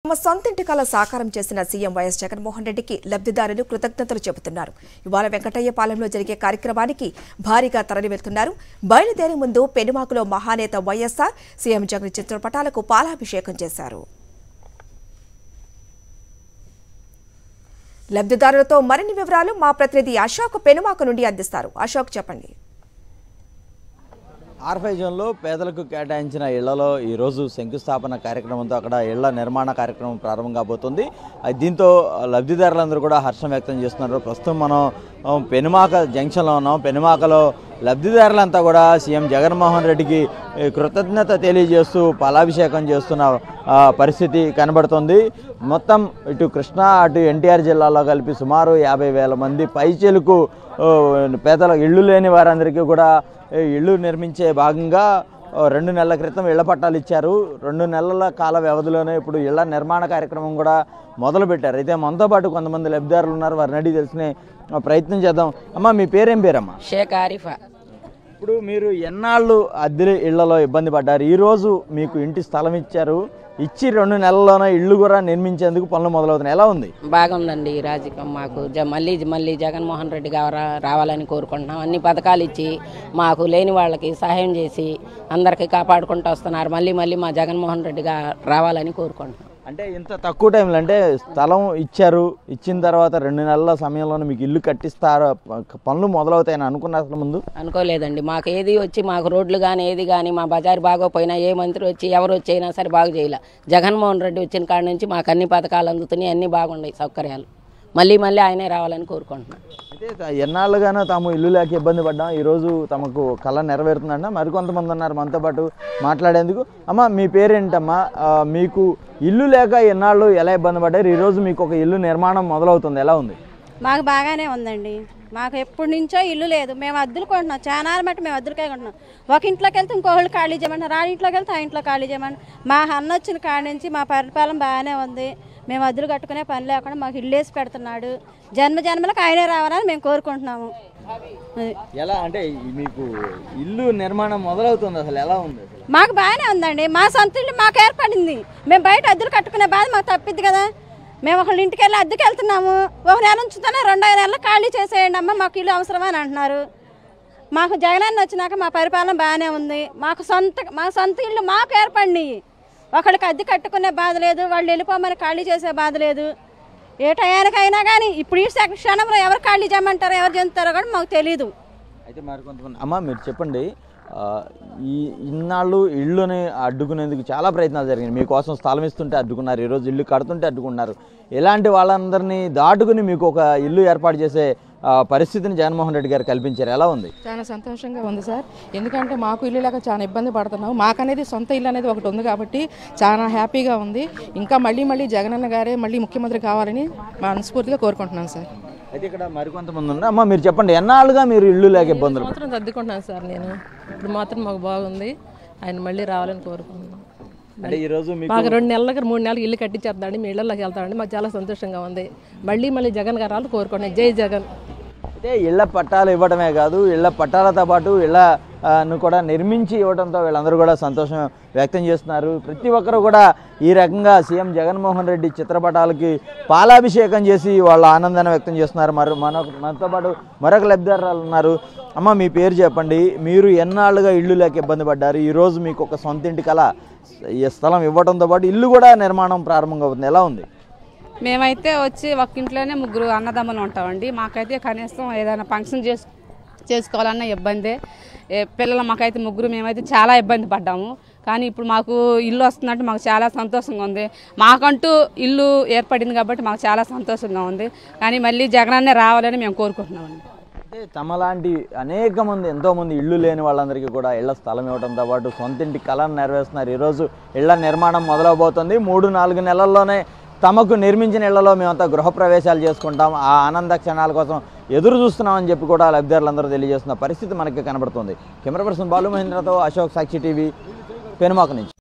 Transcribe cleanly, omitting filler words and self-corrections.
తమ సొంతింటి కల సాకారం చేసిన సీఎం వైఎస్ జగన్మోహన్ రెడ్డికి లబ్ధిదారులు కృతజ్ఞతలు చెబుతున్నారు. ఇవాళ వెంకటయ్యపాలెంలో జరిగే కార్యక్రమానికి భారీగా తరలివెళ్తున్నారు. బయలుదేరే ముందు పెనుమాకులో మహానేత వైఎస్ఆర్ సీఎం జగన్ చిత్రపటాలకు పాలాభిషేకం చేశారు. లబ్ధిదారులతో మరిన్ని వివరాలు మా ప్రతినిధి అశోక్ పెనుమాక నుండి అందిస్తారు. అశోక్, చెప్పండి. ఆర్ఫై జోన్లో పేదలకు కేటాయించిన ఇళ్లలో ఈరోజు శంకుస్థాపన కార్యక్రమంతో అక్కడ ఇళ్ల నిర్మాణ కార్యక్రమం ప్రారంభం కాబోతుంది. దీంతో లబ్ధిదారులందరూ కూడా హర్షం వ్యక్తం చేస్తున్నారు. ప్రస్తుతం మనం పెనుమాక జంక్షన్లో ఉన్నాం. పెనుమాకలో లబ్ధిదారులంతా కూడా సీఎం జగన్మోహన్ రెడ్డికి కృతజ్ఞత తెలియజేస్తూ పాలాభిషేకం చేస్తున్న పరిస్థితి కనబడుతుంది. మొత్తం ఇటు కృష్ణా అటు ఎన్టీఆర్ జిల్లాలో కలిపి సుమారు 50,000 మంది పైచెలకు పేదల ఇళ్ళు లేని వారందరికీ కూడా ఇళ్ళు నిర్మించే భాగంగా 2 నెలల క్రితం ఇళ్ల పట్టాలు ఇచ్చారు. 2 నెలల కాల వ్యవధిలోనే ఇప్పుడు ఇళ్ల నిర్మాణ కార్యక్రమం కూడా మొదలుపెట్టారు. అయితే మనతో పాటు కొంతమంది లబ్ధిదారులు ఉన్నారు. వారిని అడిగి తెలుసుకునే ప్రయత్నం చేద్దాం. అమ్మ, మీ పేరేం పేరమ్మా? షేక్ ఆరిఫా. ఇప్పుడు మీరు ఎన్నాళ్ళు అద్దె ఇళ్లలో ఇబ్బంది పడ్డారు? ఈరోజు మీకు ఇంటి స్థలం ఇచ్చారు. ఇచ్చి 2 నెలల్లోనే ఇళ్ళు కూడా నిర్మించేందుకు పనులు మొదలవుతున్నాయి. ఎలా ఉంది? బాగుందండి. ఈ రాజకీయం మాకు మళ్ళీ జగన్మోహన్ రెడ్డి గారు రావాలని కోరుకుంటున్నాం. అన్ని పథకాలు ఇచ్చి మాకు లేని వాళ్ళకి సహాయం చేసి అందరికీ కాపాడుకుంటూ వస్తున్నారు. మళ్ళీ మా జగన్మోహన్ రెడ్డి గారు రావాలని కోరుకుంటున్నాం. అంటే ఇంత తక్కువ టైంలో అంటే స్థలం ఇచ్చారు, ఇచ్చిన తర్వాత 2 నెలల సమయంలోనే మీకు ఇల్లు కట్టిస్తారు, పనులు మొదలవుతాయని అనుకున్నారు అసలు ముందు? అనుకోలేదండి. మాకు ఏది వచ్చి మాకు రోడ్లు కానీ ఏది కానీ మా బజారు బాగోపోయినా ఏ మంత్రి వచ్చి ఎవరు వచ్చి అయినా సరే బాగు చేయలే. జగన్మోహన్ రెడ్డి వచ్చిన కాడ నుంచి మాకు అన్ని పథకాలు అందుతున్నాయి, అన్నీ బాగున్నాయి సౌకర్యాలు. మళ్ళీ ఆయనే రావాలని కోరుకుంటున్నాం. అయితే ఎన్నాళ్ళుగానో తాము ఇల్లు లేక ఇబ్బంది పడ్డాం, ఈరోజు తమకు కళ నెరవేరుతుందన్న మరికొంతమంది ఉన్నారు మనతో పాటు మాట్లాడేందుకు. అమ్మ, మీ పేరేంటమ్మా? మీకు ఇల్లు లేక ఎన్నాళ్ళు ఎలా ఇబ్బంది పడ్డారు? ఈరోజు మీకు ఒక ఇల్లు నిర్మాణం మొదలవుతుంది. ఎలా ఉంది? మాకు బాగానే ఉందండి. మాకు ఎప్పటి నుంచో ఇల్లు లేదు. మేము అద్దెలు కొంటున్నాం. చాలా మట్టి మేము అద్దెలకే కొంటున్నాం. ఒక ఇంట్లోకి వెళ్తే ఇంకోళ్ళు ఖాళీ చేయమంటారు, ఆ ఇంట్లోకి వెళ్తే ఆ ఇంట్లో ఖాళీ చేయమంటారు. మా అన్న వచ్చిన కాడి నుంచి మా పరిపాలన బాగానే ఉంది. మేము అద్దెలు కట్టుకునే పని లేకుండా మాకు ఇల్లు వేసి పెడుతున్నాడు. జన్మలకు ఆయనే రావాలని మేము కోరుకుంటున్నాము. ఎలా అంటే మీకు ఇల్లు నిర్మాణం మొదలవుతుంది, అసలు ఎలా ఉంది? మాకు బాగానే ఉందండి. మా సొంత ఇల్లు మాకు ఏర్పడింది. మేము బయట అద్దెలు కట్టుకునే బాధ మాకు తప్పిద్ది కదా. మేము ఒకళ్ళ ఇంటికి వెళ్ళి అద్దెకి వెళ్తున్నాము. 1 నెల ఉంచుతానే 2 నెలలు ఖాళీ చేసేయండి అమ్మ, మాకు ఇల్లు అవసరమని అంటున్నారు. మాకు జగనన్న వచ్చినాక మా పరిపాలన బాగానే ఉంది. మా సొంత ఇల్లు మాకు ఏర్పడినాయి. ఒకళ్ళకి అద్దె కట్టుకునే బాధ లేదు, వాళ్ళు వెళ్ళిపోమని ఖాళీ చేసే బాధ లేదు. ఏ టయానికైనా కానీ ఇప్పుడు ఈ క్షణంలో ఎవరు ఖాళీ చేయమంటారో ఎవరు చెందుతారో కూడా మాకు తెలీదు. అయితే మరి కొంతమంది అమ్మ, మీరు చెప్పండి, ఈ ఇన్నాళ్ళు ఇళ్ళుని అడ్డుకునేందుకు చాలా ప్రయత్నాలు జరిగినాయి. మీకోసం స్థలం ఇస్తుంటే అడ్డుకున్నారు, ఈరోజు ఇల్లు కడుతుంటే అడ్డుకున్నారు. ఇలాంటి వాళ్ళందరినీ దాటుకుని మీకు ఒక ఇల్లు ఏర్పాటు చేసే పరిస్థితిని జగన్మోహన్ రెడ్డి గారు కల్పించారు. ఎలా ఉంది? చాలా సంతోషంగా ఉంది సార్. ఎందుకంటే మాకు ఇల్లు లేక చాలా ఇబ్బంది పడుతున్నాం. మాకనేది సొంత ఇల్లు అనేది ఒకటి ఉంది కాబట్టి చాలా హ్యాపీగా ఉంది. ఇంకా మళ్ళీ జగనన్న గారే మళ్ళీ ముఖ్యమంత్రి కావాలని మనస్ఫూర్తిగా కోరుకుంటున్నాను సార్. అయితే ఇక్కడ మరికొంతమంది ఉన్నారు. అమ్మ, మీరు చెప్పండి, ఎన్నాళ్ళుగా మీరు ఇల్లు లేక ఇబ్బందులు? మాత్రం సర్దుకుంటున్నాను సార్ నేను. ఇప్పుడు మాత్రం మాకు బాగుంది. ఆయన మళ్ళీ రావాలని కోరుకుంటున్నాను. అంటే ఈరోజు మాకు 2 నెలలకు 3 నెలలకు ఇల్లు కట్టించేద్దాండి, మీ ఇళ్లలోకి వెళ్తామండి. మాకు చాలా సంతోషంగా ఉంది. మళ్ళీ జగన్ గారు రావాలని కోరుకుంటున్నాను. జై జగన్. అయితే ఇళ్ల పట్టాలు ఇవ్వడమే కాదు, ఇళ్ల పట్టాలతో పాటు ఇళ్లను కూడా నిర్మించి ఇవ్వడంతో వీళ్ళందరూ కూడా సంతోషం వ్యక్తం చేస్తున్నారు. ప్రతి ఒక్కరు కూడా ఈ రకంగా సీఎం జగన్మోహన్ రెడ్డి చిత్రపటాలకి పాలాభిషేకం చేసి వాళ్ళ ఆనందాన్ని వ్యక్తం చేస్తున్నారు. మనతో పాటు మరొక లబ్ధిదారులు ఉన్నారు. అమ్మ, మీ పేరు చెప్పండి. మీరు ఎన్నాళ్ళుగా ఇళ్ళు లేక ఇబ్బంది పడ్డారు? ఈరోజు మీకు ఒక సొంత ఇంటి కల స్థలం ఇవ్వడంతో పాటు ఇల్లు కూడా నిర్మాణం ప్రారంభంగా అవుతుంది. ఎలా ఉంది? మేమైతే వచ్చి ఒక ఇంట్లోనే 3 అన్నదమ్ములు ఉంటామండి. మాకైతే కనీసం ఏదైనా ఫంక్షన్ చేసుకోవాలన్న ఇబ్బందే. పిల్లలు మాకైతే 3 మేమైతే చాలా ఇబ్బంది పడ్డాము. కానీ ఇప్పుడు మాకు ఇల్లు వస్తుందంటే మాకు చాలా సంతోషంగా ఉంది. మాకంటూ ఇల్లు ఏర్పడింది కాబట్టి మాకు చాలా సంతోషంగా ఉంది. కానీ మళ్ళీ జగనన్నే రావాలని మేము కోరుకుంటున్నామండి. అంటే తమలాంటి అనేక మంది, ఎంతోమంది ఇళ్ళు లేని వాళ్ళందరికీ కూడా ఇళ్ల స్థలం ఇవ్వడంతో పాటు సొంతింటి కళను నెరవేరుస్తున్నారు. ఈరోజు ఇళ్ల నిర్మాణం మొదలవబోతుంది. 3-4 నెలల్లోనే తమకు నిర్మించిన ఇళ్లలో మేమంతా గృహప్రవేశాలు చేసుకుంటాం, ఆ ఆనంద క్షణాల కోసం ఎదురు చూస్తున్నామని చెప్పి కూడా లబ్ధిదారులందరూ తెలియజేస్తున్న పరిస్థితి మనకి కనబడుతుంది. కెమెరా పర్సన్ బాలు మహేంద్రతో అశోక్, సాక్షి టీవీ, పెనుమాక నుంచి.